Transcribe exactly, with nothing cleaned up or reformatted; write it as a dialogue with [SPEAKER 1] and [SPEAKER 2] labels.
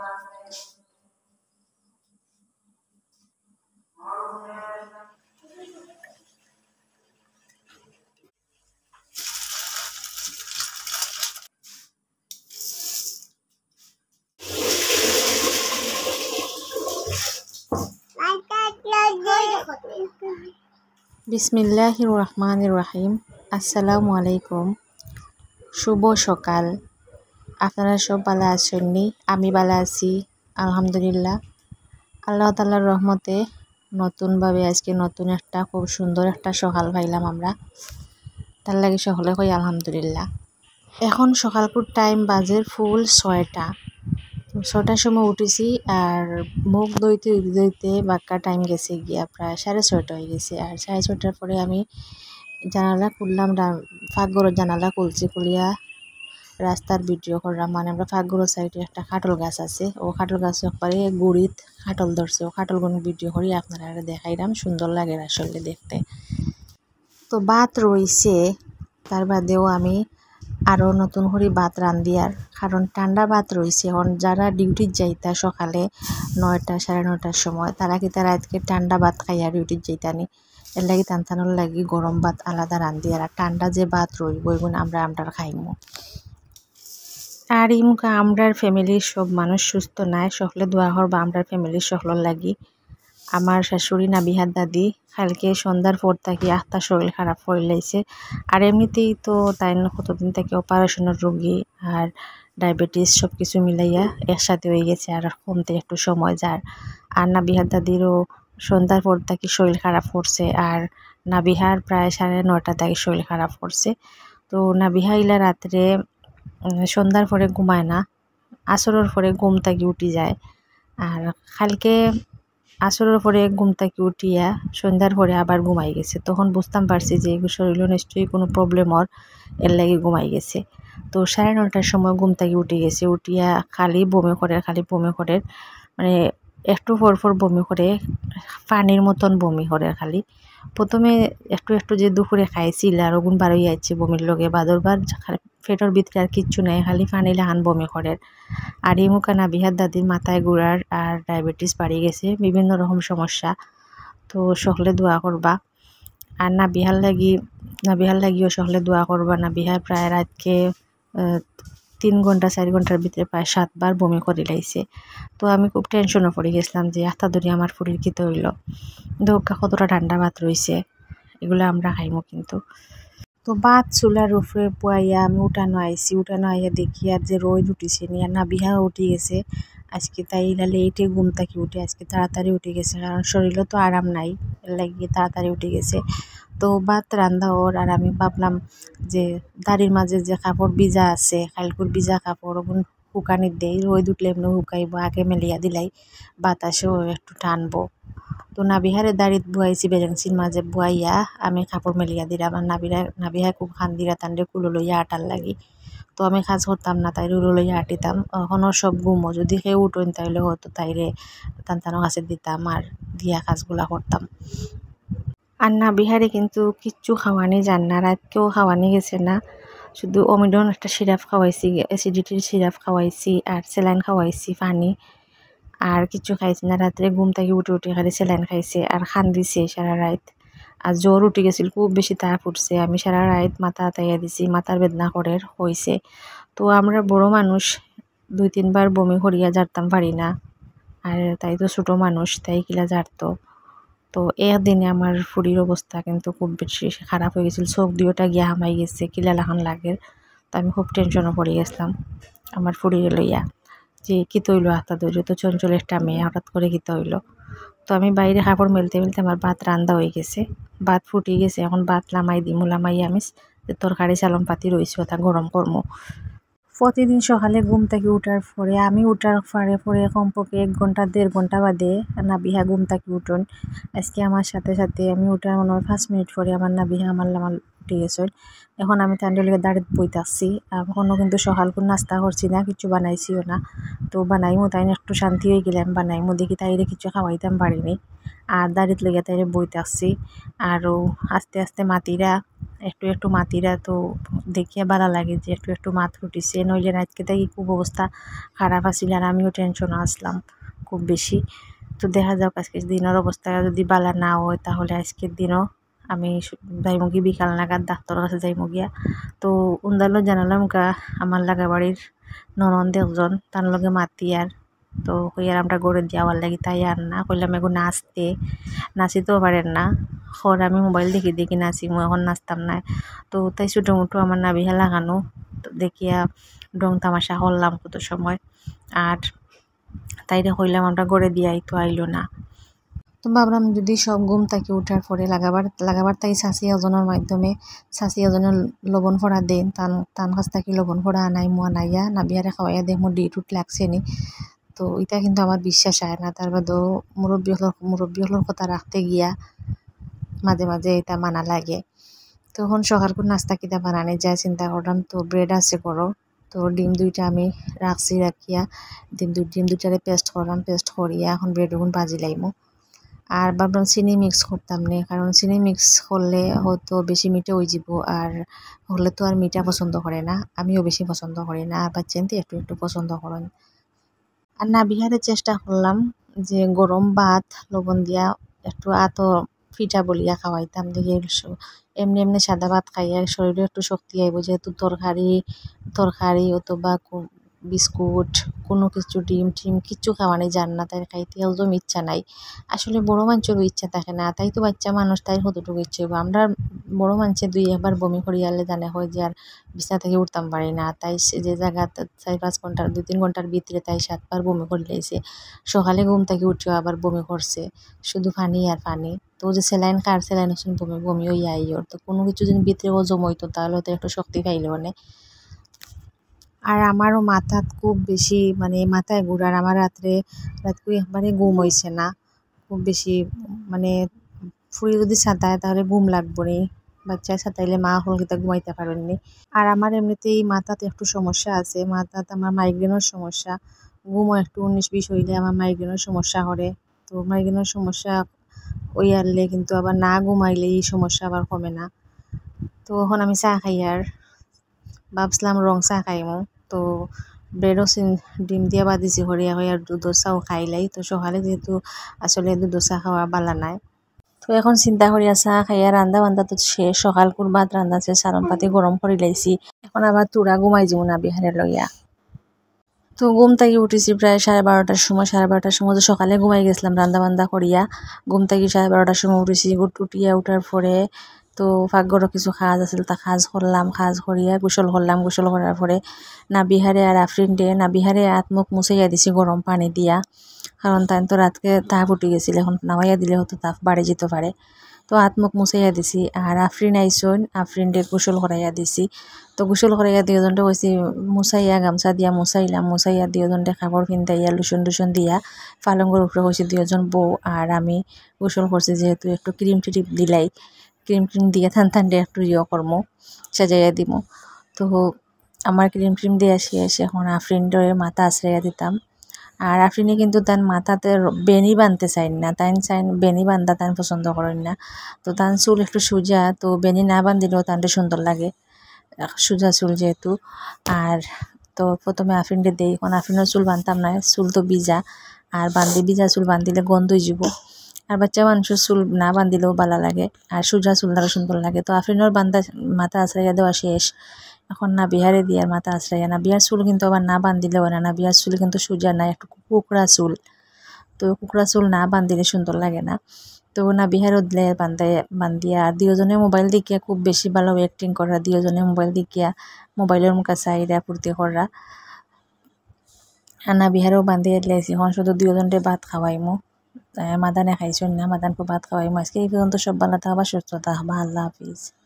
[SPEAKER 1] বিসমিল্লাহির রহমানির রহিম। আসসালামু আলাইকুম। শুভ সকাল। আপনারা সব ভালো আছেননি? আমি ভালো আছি আলহামদুলিল্লাহ। আল্লাহ তাআলার রহমতে নতুনভাবে আজকে নতুন একটা খুব সুন্দর একটা সকাল পাইলাম আমরা, তার লাগে সকলে কই আলহামদুলিল্লাহ। এখন সকালকুর টাইম বাজের ফুল ছয়টা ছটার সময় উঠেছি, আর মুখ ধুইতে ধুইতে বাক্কা টাইম গেছে গিয়া প্রায় সাড়ে ছয়টা হয়ে গেছে। আর সাড়ে ছয়টার পরে আমি জানালা খুললাম, ফাঁকঘরের জানালা খুলছি, খুলিয়া রাস্তার ভিডিও করলাম। মানে আমরা ফাঁকঘরের সাইডে একটা খাটল গাছ আছে, ও খাটল গাছ একবারে গুড়িত খাটল ধরছে, ও খাটলগুলো ভিডিও করি আপনারা দেখাইলাম। সুন্দর লাগে আসলে দেখতে। তো ভাত রইছে, তার বাদেও আমি আরও নতুন করে ভাত রান্ধি, আর কারণ ঠান্ডা ভাত রয়েছে। এখন যারা ডিউটির যাইতা সকালে নয়টা সাড়ে নয়টার সময়, তারা কি তারা আজকে ঠান্ডা ভাত খাইয়া ডিউটির যাইতানি, এর লাগি টানটানোর লাগি গরম ভাত আলাদা রান্ধি, আর ঠান্ডা যে ভাত রইব এগুলো আমরা আমরা খাইমু। আর এই মুখে আমরার ফ্যামিলির সব মানুষ সুস্থ নাই, সকলে দোয়া করবা আমরার ফ্যামিলির সকলের লাগি। আমার শাশুড়ি নাবিহার দাদি কালকে সন্ধ্যার পর থাকি আত্মা শরীর খারাপ হয়ে লাইছে, আর এমনিতেই তো তাই কতদিন থেকে অপারেশনের রোগী আর ডায়াবেটিস সব কিছু মিলাইয়া একসাথে হয়ে গেছে, আর কমতে একটু সময় যার। আর নাবিহার দাদিরও সন্ধ্যার পর থাকি শরীর খারাপ করছে, আর নাবিহার প্রায় সাড়ে নয়টা থেকে শরীর খারাপ করছে। তো নাবিহা ইলা রাত্রে সন্ধ্যার পরে ঘুমায় না, আসরের পরে ঘুম থাকি উঠি যায়। আর কালকে আসরের পরে ঘুম থেকে উঠিয়া সন্ধ্যার পরে আবার ঘুমাই গেছে। তখন বুঝতাম পারছি যে শরীরে নিশ্চয়ই কোনো প্রবলেম ওর, এর লাগে ঘুমাই গেছে। তো সাড়ে নটার সময় ঘুম থেকে উঠে গেছে, উঠিয়া খালি বমি করে খালি বমি করে মানে একটু পর পর বমি করে, পানির মতন বমি করে খালি। প্রথমে একটু একটু যে দুপুরে খাইছিল আর ওগুন বারোই আইছে বমির লগে, বাদরবার পেটের ভিতরে আর কিচ্ছু নাই, খালি পানি লাহান বমি করে। আর এই মুখা নাবিহার দাদির মাথায় ঘুরার আর ডায়াবেটিস বাড়ি গেছে, বিভিন্ন রকম সমস্যা। তো সকলে দোয়া করবা, আর নাবিহার লাগি নাবিহার লাগিও সকলে দোয়া করবা। নাবিহার প্রায় রাতকে তিন ঘন্টা চার ঘন্টার ভিতরে প্রায় সাতবার বমি করে লাইছে। তো আমি খুব টেনশনে পড়ে গেছিলাম যে আত্মা ধরি আমার ফুরির কী হইল, দোকা কতটা ঠান্ডা ভাত রয়েছে, এগুলো আমরা খাইমো কিন্তু। তো ভাত চুলার উপরে পুয়াইয়া আমি উঠানো আইসি, উঠানো আইয়া দেখি আর যে রোদ উঠিছে নি, আর নাবিহা উঠে গেছে আজকে। তাই লেটে ঘুম থাকি উঠে আজকে তাড়াতাড়ি উঠে গেছে, কারণ শরীরও তো আরাম নাই, এর লাগিয়ে তাড়াতাড়ি উঠে গেছে। তো ভাত রান্ধা ওর, আর আমি ভাবলাম যে দাড়ির মাঝে যে কাপড় ভিজা আছে কালকুর ভিজা কাপড় ওগুন শুকানি দেই, রোদ উঠলে এমনি শুকাইব, আগে মেলিয়া দিলাই বাতাসেও একটু টানবো। তো নাবিহারে দাড়িত বুয়াইছি বেরেংসির মাঝে বুয়াইয়া আমি কাপড় মেলিয়া দিলাম। আর নাবিরা নাবিহা খুব খান্দিরা তান্ডে কুলো লইয়া আটার লাগি। তো আমি কাজ করতাম না, তাই রুলো লইয়া আটিতাম। এখনও সব ঘুমো, যদি কেউ উঠোন তাইলে হয়তো তাইরে টানটানো কাছে দিতাম আর দিয়া কাজগুলা করতাম। আর নাবিহারে কিন্তু কিচ্ছু খাওয়ানি যান না, রাতকেও খাওয়ানি গেছে না, শুধু অমিডন একটা সিরাপ খাওয়াইছি, অ্যাসিডিটির সিরাপ খাওয়াইছি, আর স্যালাইন খাওয়াইছি পানি, আর কিছু খাইছে না। রাত্রে ঘুম থেকে উঠে উঠে খালি স্যালাইন খাইছে আর খান্দিছে সারা রাত। আর জ্বর উঠে গেছিল, খুব বেশি তাপ উঠছে, আমি সারা রাত মাথা আতাইয়া দিছি, মাথার বেদনা করে হয়েছে। তো আমরা বড় মানুষ দুই তিনবার বমি করিয়া জারতাম পারি না, আর তাই তো ছোটো মানুষ, তাই কিলা জারতো। তো একদিনে আমার ফুরির অবস্থা কিন্তু খুব বেশি খারাপ হয়ে গেছিল, চোখ দুইটা গিয়া হামাই গেছে, কিলা লাখান লাগে। তো আমি খুব টেনশনে পড়ে গেছিলাম আমার ফুরিরে লইয়া, যে কী তৈল আত্মা ধৈর্য তো চঞ্চল একটা মেয়ে, হঠাৎ করে কী তৈল। তো আমি বাইরে কাপড় মেলতে মেলতে আমার ভাত রান্দা হয়ে গেছে, ভাত ফুটে গেছে। এখন ভাত লামাই দিমু, লামাই আমি তরকারি চালন পাতি রয়েছে ওটা গরম করবো। প্রতিদিন সকালে ঘুম থেকে উঠার পরে আমি উঠার পরে পরে কমপক্ষে এক ঘন্টা দেড় ঘন্টা বাদে নাবিহা ঘুম থেকে উঠুন। আজকে আমার সাথে সাথে আমি উঠার মনে হয় পাঁচ মিনিট পরে আমার নাবিহা আমার আমার উঠে গেছে। এখন আমি তাদের লিগে দাঁড়িয়ে বইতে আসছি। এখনও কিন্তু সকাল করে নাস্তা করছি না, কিছু বানাইছিও না। তো বানাইমু তাই একটু শান্তি হয়ে গেলাম, বানাইমু দেখি তাইরে কিছু খাওয়াইতাম পারিনি। আর দাঁড়িয়ে লেগে তাইরে বইতে আসছি। আরও আস্তে আস্তে মাতিরা একটু একটু মাতিরা তো দেখিয়া ভালো লাগে যে একটু একটু মাত ফুটিছে, নইলে রাতকে তাই খুব অবস্থা খারাপ আছিল আর আমিও টেনশনে আসলাম খুব বেশি। তো দেখা যাক আজকে দিনের অবস্থা যদি বালা না হয় তাহলে আজকের দিনও আমি যাইমু গিয়ে বিকাল নাগাদ ডাক্তারের কাছে যাইমু গিয়া। তো উন্দালো জানালাম গা আমার লাগা বাড়ির ননদ একজন তার লগে মাতি আর তো কইয়ার আমরা গড়ে দেওয়ার লাগি তাই আর না কইলাম এগো নাচতে নাচিতেও পারেন না খর আমি মোবাইল দেখি দেখি নাচি মু এখন নাচতাম না। তো তাই ছোটো মোটো আমার নাবিহা লাগানো তো দেখিয়া ডং তামাশা করলাম কত সময়। আর তাইরে কইলাম আমরা গড়ে দিয়াই তো আইলো না। তো ভাবলাম যদি সব ঘুম থেকে উঠার পরে লাগাবার লাগাবার তাই শাঁসি ওজনের মাধ্যমে শাঁসি ওজনের লবণ ফোড়া দেন তান তান কাছ থেকে লবণ ফোড়া আনাই মো আনাইয়া নাবিয়ারে খাওয়াইয়া দেখ মোর ডিট উঠ লাগছে নি। তো এটা কিন্তু আমার বিশ্বাস হয় না, তার বাদেও মুরব্বী হলোর মুরব্বী হলোর কথা রাখতে গিয়া মাঝে মাঝে এটা মানা লাগে। তখন সকাল করে নাস্তা কিতা বানানি যায় চিন্তা করলাম, তো ব্রেড আছে করো তো ডিম দুইটা আমি রাখছি রাখিয়া ডিম দুই ডিম দুইটারে পেস্ট করলাম, পেস্ট করিয়া এখন ব্রেড ওগুন ভাজি লাইমু। আর ভাবলাম চিনি মিক্স করতাম না, কারণ চিনি মিক্স করলে হয়তো বেশি মিঠা হয়ে যাব আর হলে তো আর মিঠা পছন্দ করে না, আমিও বেশি পছন্দ করি না, আর বাচ্চানতে একটু একটু পছন্দ করেন। আর না বিহারে চেষ্টা করলাম যে গরম ভাত লবণ দিয়া একটু আতো পিঠা বলিয়া খাওয়াইতাম দেখি এমনি এমনি সাদা ভাত খাইয়া শরীরে একটু শক্তি আইব, যেহেতু তরকারি তরকারি অথবা বিস্কুট কোনো কিছু ডিম টিম কিচ্ছু খাওয়ানি যান না, তাই খাইতে একদম ইচ্ছা নাই। আসলে বড় মানুষেরও ইচ্ছা থাকে না, তাই তো বাচ্চা মানুষ তাই কতটুকু ইচ্ছে হইব। আমরা বড় মানুষের দুই একবার বমি করিয়ালে জানে হয় যে আর বিছনা থেকে উঠতাম পারি না, তাই যে জায়গা চার পাঁচ ঘন্টার দুই তিন ঘন্টার ভিতরে তাই সাতবার বমি করে লাইছে। সকালে ঘুম থেকে উঠেও আবার বমি করছে, শুধু পানি আর পানি। তো যে স্যালাইন খার স্যালাইন শুনে বমি বমি হইয়া আইওর, তো কোনো কিছু যদি ভিতরে ও জমইতো তাহলে তো একটু শক্তি পাইলে অনেক। আর আমারও মাথাত খুব বেশি মানে মাথায় ঘুরার, আমার রাত্রে রাত একবারে ঘুম হইছে না খুব বেশি, মানে ফুরি যদি সাঁতায় তাহলে ঘুম লাগবো নি, বাচ্চায় সাঁতাইলে মা হল কিতা ঘুমাইতে পারেননি। আর আমার এমনিতেই মাথাতে একটু সমস্যা আছে, মাথাতে আমার মাইগ্রেনের সমস্যা, ঘুমও একটু উনিশ বিশ হইলে আমার মাইগ্রেনের সমস্যা করে। তো মাইগ্রেনের সমস্যা ওই আনলে কিন্তু আবার না ঘুমাইলে এই সমস্যা আবার কমে না। তো এখন আমি চা খাই আর ভাবছিলাম রং চা খাইমু, তো ব্রেডও ডিম দিয়া বাদিছি হরিয়া হয়ে আর দুধ চাও খাইলাই। তো সকালে যেহেতু আসলে দুধ চা খাওয়া বালা নাই, তো এখন চিন্তা করি চা খাইয়া রান্দা বান্দা তো শেষ, সকাল কুর ভাত রান্ধা শেষ, সারন পাতি গরম করে লাইছি, এখন আবার তুরা ঘুমাই যাবো না বিহারে লইয়া। তো ঘুম থেকে উঠেছি প্রায় সাড়ে বারোটার সময়, সাড়ে বারোটার সময় তো সকালে ঘুমাই গেছিলাম রান্দা বান্দা করিয়া, ঘুম থেকে সাড়ে বারোটার সময় উঠেছি। উঠিয়া উঠার পরে তো পাকঘরও কিছু কাজ আছিল, তা কাজ করলাম, কাজ করিয়া গোসল করলাম, গোসল করার পরে না বিহারে আর আফরিন ডে না বিহারে হাত মুখ মুছাইয়া দিছি গরম পানি দিয়া, কারণ তাই তো রাতকে তাপ উঠে গেছিল, এখন নামাইয়া দিলে হয়তো তাপ বাড়ে যেতে পারে। তো হাত মুখ মুছাইয়া দিছি আর আফরিন আইসন, আফরিন ডে গোসল করাইয়া দিছি। তো গোসল করাইয়া দুজনটা কইছি মুছাইয়া গামছা দিয়া মুছাইলাম, মুছাইয়া দুজনটা কাপড় পিন্ধাইয়া লুসন টুসন দিয়া পালঙ্গর উপরে কইছি দুজন বউ আর আমি গোসল করছি, যেহেতু একটু ক্রিম টিপ দিলাই, ক্রিম ক্রিম দিয়ে থান থান দিয়ে একটু ইয়ে করমো সাজাইয়া দিমু। তো আমার ক্রিম ক্রিম দিয়ে আসি এসে এখন আফরিনডের মাথা আশ্রাইয়া দিতাম। আর আফরিনে কিন্তু তার মাথাতে বেনি বানতে চাইন না, তাই চাইন বেনি বান্ধা তাই পছন্দ করেন না। তো তার চুল একটু সোজা, তো বেনি না বান্ধিলেও তার সুন্দর লাগে সোজা চুল যেহেতু। আর তো প্রথমে আফরিনটা দেই, এখন আফরিনের চুল বানতাম না, চুল তো ভিজা, আর বান্ধি ভিজা চুল বান্ধিলে গন্ধ হয়ে যাব। আর বাচ্চা মানুষের চুল না বান্ধিলেও ভালো লাগে, আর সোজা চুল দ্বারা সুন্দর লাগে। তো আফরিনের বান্ধা মাথা আশ্রাইয়া দেওয়া শেষ, এখন না বিহারে দিয়ার মাথা আশ্রাইয়া, না বিয়ার চুল কিন্তু আবার না বান্ধিলেও না, না বিয়ার চুল কিন্তু সোজা না, একটু কুকড়া চুল, তো কুকড়া চুল না বান্ধিলে সুন্দর লাগে না। তো না বিহারও দিলে বান্ধাই বান্ধিয়া আর দুজনে মোবাইল দেখিয়া খুব বেশি ভালো অ্যাক্টিং করা, দুজনে মোবাইল দেখিয়া মোবাইলের মুখে চাইরা ফুর্তি করা। আর না বিহারেও বান্ধিয়ে দিলাইছি, এখন শুধু দুজনটে ভাত খাওয়াইমু, মাদানে খাইছেন না, মাদানকে ভাত খাওয়াইমু। আজকে এই পর্যন্ত, সব ভালো থাকবা, সুস্থ থাকবা, আল্লাহ হাফিজ।